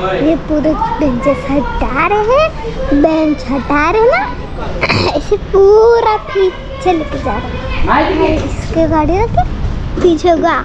ये पूरे बेंचेस हटा रहे हैं, बेंच हटा रहे ना, इसे पूरा पीछे लेके जा रहे हैं। इसके गाड़ी रखे पीछे होगा।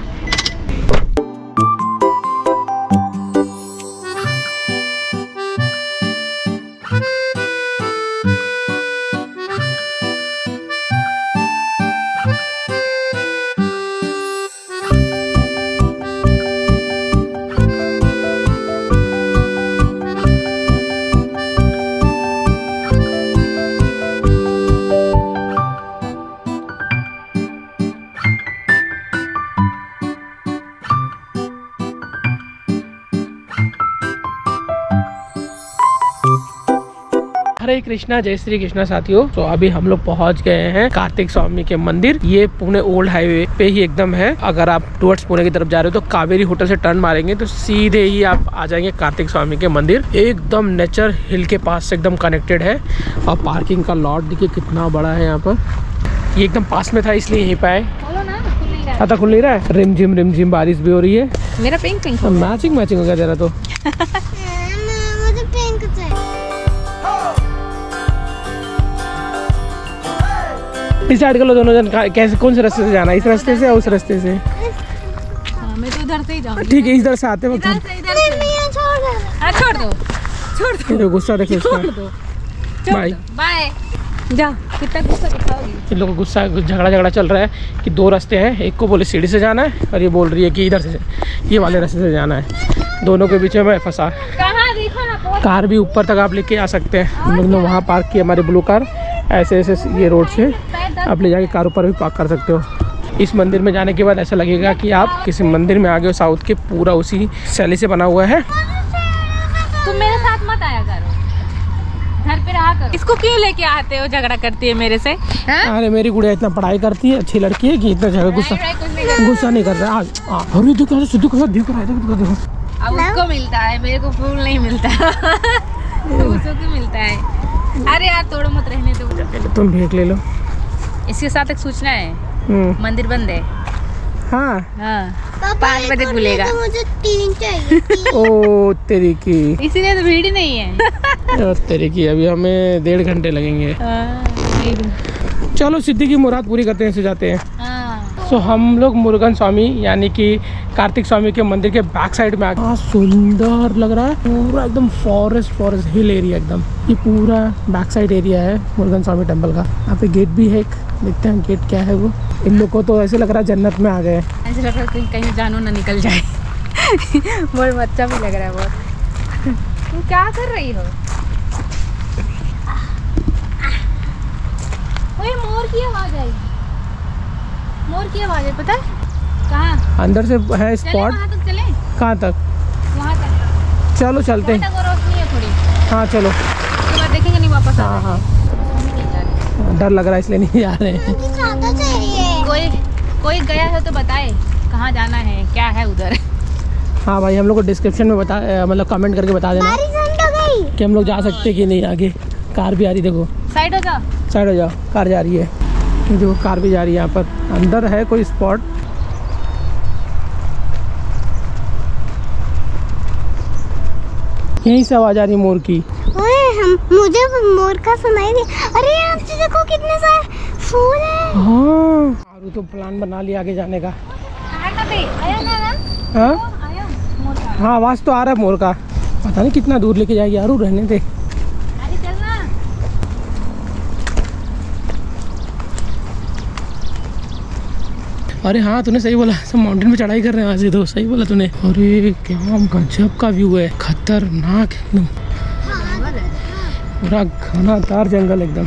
हरे कृष्णा, जय श्री कृष्णा साथियों। तो अभी हम लोग पहुंच गए हैं कार्तिक स्वामी के मंदिर। ये पुणे ओल्ड हाईवे पे ही एकदम है। अगर आप टुवर्ड्स पुणे की तरफ जा रहे हो तो कावेरी होटल से टर्न मारेंगे तो सीधे ही आप आ जाएंगे कार्तिक स्वामी के मंदिर। एकदम नेचर हिल के पास से एकदम कनेक्टेड है। और पार्किंग का लॉट देखिए कितना बड़ा है यहाँ पर। ये एकदम पास में था इसलिए यहीं पे आए। आता खुल नहीं रहा है। रिम झिम बारिश भी हो रही है। मेरा पिंक पिंक मैचिंग हो गया जरा तो। डिसाइड कर लो दोनों जन कैसे कौन से रास्ते से जाना है, इस रास्ते से या उस रास्ते से। मैं तो उधर से ही जाऊंगी। ठीक है, इधर से आते वक्त छोड़ दो गुस्सा देखो इसका। Bye bye. जा, कितना गुस्सा दिखाओगी। इन लोगों को गुस्सा झगड़ा चल रहा है कि दो रास्ते हैं। एक को बोले सीढ़ी से जाना है और ये बोल रही है कि इधर से ये वाले रास्ते से जाना है। दोनों के बीच में मैं फंसा। कार भी ऊपर तक आप लेके आ सकते हैं। हम लोग ने वहाँ पार्क किया हमारी ब्लू कार। ऐसे ये रोड से आप ले जाके कार ऊपर भी पार्क कर सकते हो। इस मंदिर में जाने के बाद ऐसा लगेगा कि आप किसी मंदिर में आ गए हो साउथ के। पूरा उसी शैली से बना हुआ है। तुम मेरे साथ मत आया करो, घर पे रहा करो। इसको क्यों लेके आते हो, झगड़ा करती है मेरे से? अरे मेरी गुड़िया इतना पढ़ाई करती है, अच्छी लड़की है कि इतना झगड़ा गुस्सा नहीं कर रहा है। अरे देखो सिद्धू के साथ देखो। अब उसको मिलता है, मेरे को फूल नहीं मिलता। उसको मिलता है। अरे यार तोड़ो मत, रहने दो। तुम भेंट ले लो। इसके साथ एक सूचना है, मंदिर बंद है। हाँ 5 बजे खुलेगा। तो मुझे 3 चाहिए। ओ तेरी की, इसीलिए तो भीड़ ही नहीं है। तेरी की अभी हमें 1.5 घंटे लगेंगे। चलो सिद्धि की मुराद पूरी करते हैं, से जाते हैं। सो हम लोग मुरुगन स्वामी यानी कि कार्तिक स्वामी के मंदिर के बैक साइड में आ गए। सुंदर लग रहा है, पूरा एकदम फॉरेस्ट हिल एरिया एकदम। ये पूरा बैक साइड एरिया है मुरुगन स्वामी टेम्पल का। यहाँ पे गेट भी है एक, देखते हैं गेट क्या है वो। इन लोग को तो ऐसे लग रहा है जन्नत में आ गए। ऐसे लग रहा है कहीं जानू ना निकल जाए। बहुत अच्छा भी लग रहा है बहुत। तुम क्या कर रही हो? ओए मोर की आवाज आई। मोर की आवाज है, पता है कहाँ? अंदर से है स्पॉट। वहाँ तक चले? कहाँ तक? वहाँ तक। चलो चलते हैं। रोशनी है थोड़ी। हाँ चलो। तो मैं देखेंगे नहीं वापस। हाँ डर लग रहा है इसलिए नहीं जा रहे हैं। कोई गया है तो बताए कहाँ जाना है, क्या है उधर। हाँ भाई, हम लोग को डिस्क्रिप्शन में बता, मतलब कमेंट करके बता देना कि हम लोग जा सकते कि नहीं। आगे कार भी आ रही, देखो साइड हो जाओ, कार जा रही है। देखो कार भी जा रही है। यहाँ पर अंदर है कोई स्पॉट। यहीं से आवाज आ रही है मोर की। मुझे मोर का सुनाई दिया। अरे यहाँ से देखो कितने सारे फूल हैं। हाँ तो प्लान बना लिया आगे जाने का। हाँ आवाज तो आ रहा है मोर का। पता नहीं कितना दूर लेके जाएगी यार, रहने दे। अरे हाँ तूने सही बोला, सब माउंटेन पे चढ़ाई कर रहे हैं आज। तो सही बोला तूने। अरे क्या गजब का व्यू है, खतरनाक एकदम। पूरा घनादार जंगल एकदम।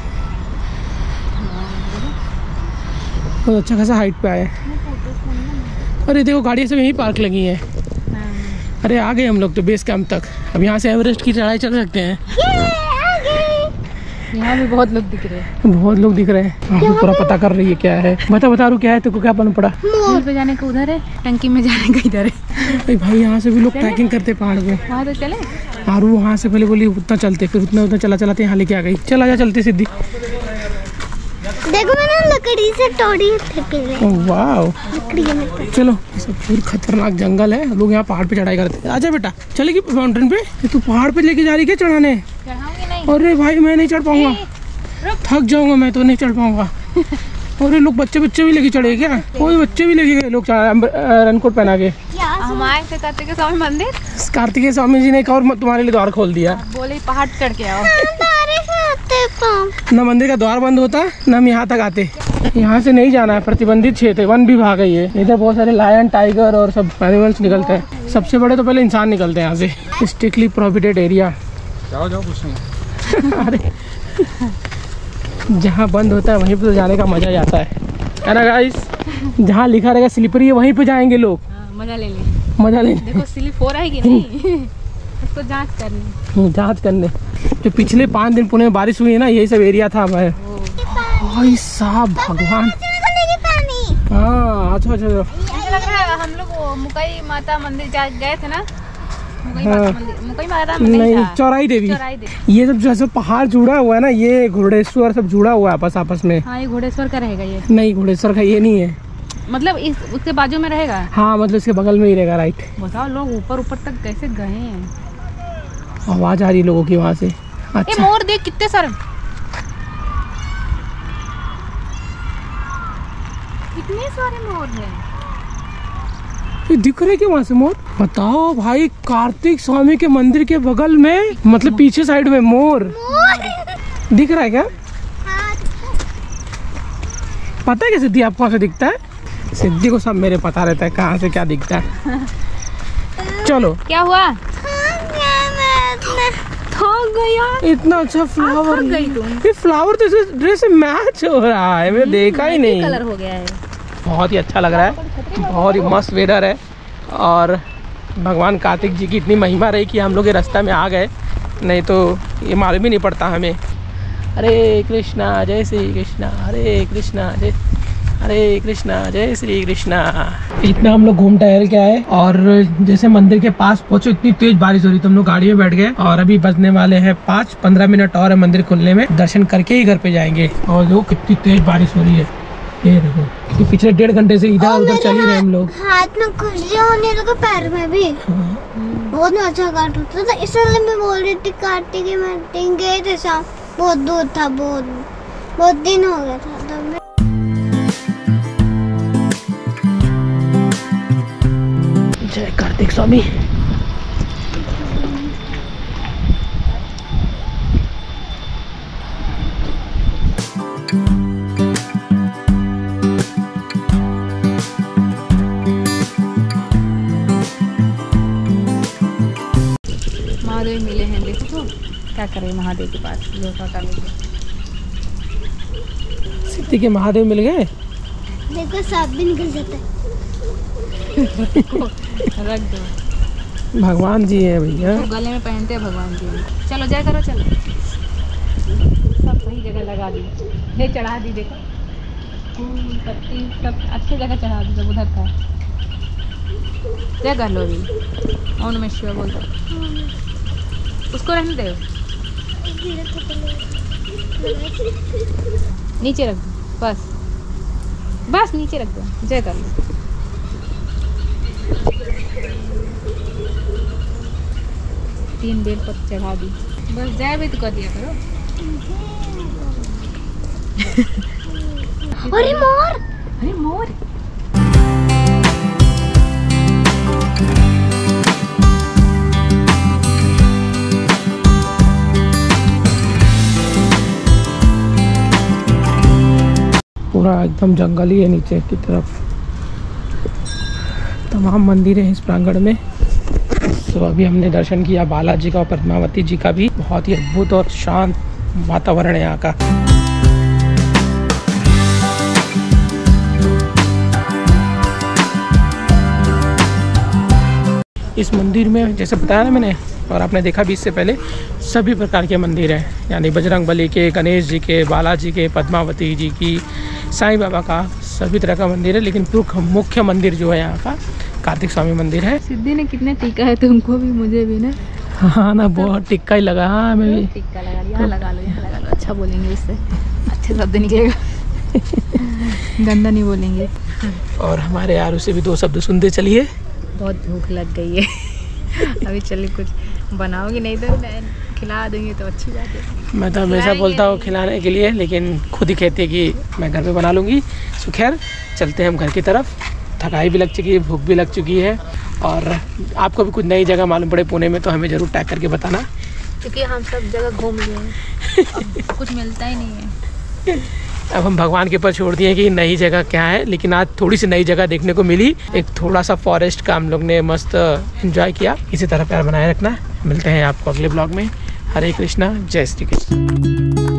बहुत अच्छा खासा हाइट पे आए। अरे देखो गाड़ियाँ सब यहीं पार्क लगी हैं। अरे आ गए हम लोग तो बेस कैंप तक। अब यहाँ से एवरेस्ट की चढ़ाई चल सकते हैं। यहाँ भी बहुत लोग दिख रहे हैं। बहुत लोग दिख रहे हैं। पूरा पता कर रही है क्या है। बता रू क्या है, तेरे को क्या पता पड़ा? हिल पे जाने का उधर है, टंकी में जाने का इधर है। भाई यहाँ से भी लोग ट्रैकिंग करते पहाड़ पे। वहाँ तो चले। और वो वहाँ से पहले बोली उतना चलते, फिर उतना चलाते यहाँ लेके आ गई। चल आजा चलते सिद्धि। देखो मैंने लकड़ी से तोड़ी थे। वाह, लकड़ी में चलो। ये सब पूरी खतरनाक जंगल है, लोग यहाँ पहाड़ पे चढ़ाई करते हैं। आजा बेटा, चलेगी माउंटेन पे? ये तू पहाड़ पे लेके जा रही क्या चढ़ाने? अरे भाई मैं नहीं चढ़ पाऊंगा, थक जाऊंगा मैं तो, नहीं चढ़ पाऊंगा। और ये लोग बच्चे भी लेके चढ़े क्या? कोई बच्चे भी लेके गए लोग रनकोट पहना के। हम आए थे कार्तिकेय स्वामी मंदिर, कार्तिकेय स्वामी जी ने एक और तुम्हारे लिए द्वार खोल दिया। बोले पहाड़ चढ़ के आओ। न मंदिर का द्वार बंद होता न हम यहाँ तक आते। यहाँ से नहीं जाना है, प्रतिबंधित क्षेत्र है, वन विभाग है ये। इधर बहुत सारे लायन, टाइगर और सब एनिमल्स निकलते हैं। सबसे बड़े तो पहले इंसान निकलते हैं यहाँ से। Strictly prohibited area. जाओ कुछ नहीं। अरे जहाँ बंद होता है वहीं पे तो जाने का मजा ही आता है ना गाइस। जहाँ लिखा रहेगा स्लिपरी है वहीं पे जाएंगे लोग। मजा ले ले। देखो स्लिप हो रहा है कि नहीं, उसको जांच करने। जो पिछले 5 दिन पुणे में बारिश हुई है ना, यही सब एरिया था। भाई साहब भगवान। हाँ अच्छा। मुझे लग रहा है हम लोग मुकई माता मंदिर गए थे ना। मुकई माता नहीं, चौराई देवी। ये सब जैसे पहाड़ जुड़ा हुआ है ना, ये घोड़ेश्वर सब जुड़ा हुआ है आपस में। हाँ, ये घोड़ेश्वर का रहेगा ये। नहीं, घोड़ेश्वर का ये नहीं है, मतलब उसके बाजू में रहेगा। हाँ, मतलब इसके बगल में ही रहेगा। राइट। बताओ लोग ऊपर तक कैसे गए हैं। आवाज आ रही लोगों की वहाँ से। अच्छा, मोर देख कितने सारे, कितने सारे मोर हैं। ये दिख रहे क्या वहाँ से मोर? बताओ भाई, कार्तिक स्वामी के मंदिर के बगल में, मतलब पीछे साइड में मोर दिख रहा है क्या? पता है क्या सिद्धि आपको कहाँ से दिखता है? सिद्धि को सब मेरे पता रहता है कहाँ से क्या दिखता है। चलो, क्या हुआ? थक गया। इतना अच्छा फ्लावर, ये फ्लावर तो इस ड्रेस से मैच हो रहा है, मैंने देखा ही नहीं। कलर हो गया है। बहुत ही अच्छा लग रहा है, बहुत ही मस्त वेदर है। और भगवान कार्तिक जी की इतनी महिमा रही कि हम लोग ये रास्ता में आ गए, नहीं तो ये मालूम ही नहीं पड़ता हमें। हरे कृष्णा जय श्री कृष्णा, हरे कृष्णा जय श्री कृष्णा। इतना हम लोग घूम टहल के आए और जैसे मंदिर के पास पहुंचे इतनी तेज बारिश हो रही, तो हम लोग गाड़ी में बैठ गए। और अभी बजने वाले हैं 5-15 मिनट और है मंदिर खुलने में। दर्शन करके ही घर पे जाएंगे। और देखो कितनी तेज बारिश हो रही है, ये देखो कि पिछले 1.5 घंटे से इधर उधर चल ही रहे हम लोग। हाथ में खुजली होने लगा, पैर में भी। बहुत अच्छा काट होता था, इसलिए मैं बोल रही थी कार्तिक में गए थे शाम, बहुत दूर था, बहुत दिन हो गया था तब। जय कार्तिक स्वामी। महादेव मिले हैं, देखो तो क्या करे महादेव के पास लोटा लेके। सिद्धि के महादेव मिल गए। देखो सांप भी निकल जाता है। रख दो, भगवान जी है भैया, तो गले में पहनते हैं भगवान जी। चलो जय करो, चलो सब सही जगह लगा दी, ये चढ़ा दी। देखो फूल पत्ती सब अच्छी जगह चढ़ा दी, सब उधर था। जय कर लो भी, ओम नमः शिवाय बोल दो। उसको रहने दो, नीचे रख दो, बस नीचे रख दो। जय कर लो। तीन बेल पर चढ़ा दी, बस जय भी तो कर दिया करो। अरे मोर, अरे मोर। पूरा एकदम जंगल ही है नीचे की तरफ। तमाम मंदिर हैं इस प्रांगण में। तो अभी हमने दर्शन किया बालाजी का और पद्मावती जी का भी। बहुत ही अद्भुत और शांत वातावरण है यहाँ का। इस मंदिर में जैसे बताया ना मैंने, और आपने देखा भी इससे पहले, सभी प्रकार के मंदिर हैं। यानी बजरंग बली के, गणेश जी के, बालाजी के, पद्मावती जी की, साईं बाबा का, सभी तरह का मंदिर है। लेकिन मुख्य मंदिर जो है यहाँ का कार्तिक स्वामी मंदिर है। सिद्धि ने कितने टिक्का है तुमको भी, मुझे भी ना। हाँ ना, बहुत टिक्का ही लगा। हाँ, मैं भी टिक्का लगा लिया। यहाँ लगा लो, यहाँ लगा लो, अच्छा बोलेंगे इससे, अच्छे शब्द निकलेगा। गंदा नहीं बोलेंगे। और हमारे यारों से भी 2 शब्द सुनते चलिए। बहुत भूख लग गई है। अभी चलिए कुछ बनाओगी, नहीं तो मैं खिला दूंगी तो अच्छी बात है। मैं तो हमेशा बोलता हूँ खिलाने के लिए, लेकिन खुद ही कहती है कि मैं घर पे बना लूँगी। सो खैर चलते हैं हम घर की तरफ। थकाई भी लग चुकी है, भूख भी लग चुकी है। और आपको भी कुछ नई जगह मालूम पड़े पुणे में तो हमें ज़रूर टैग करके बताना, क्योंकि हम सब जगह घूम लिए हैं। अब कुछ मिलता ही नहीं है। अब हम भगवान के ऊपर छोड़ दिए कि नई जगह क्या है, लेकिन आज थोड़ी सी नई जगह देखने को मिली। एक थोड़ा सा फॉरेस्ट का हम लोग ने मस्त एंजॉय किया। इसी तरह प्यार बनाए रखना। मिलते हैं आपको अगले ब्लॉग में। हरे कृष्णा, जय श्री कृष्ण।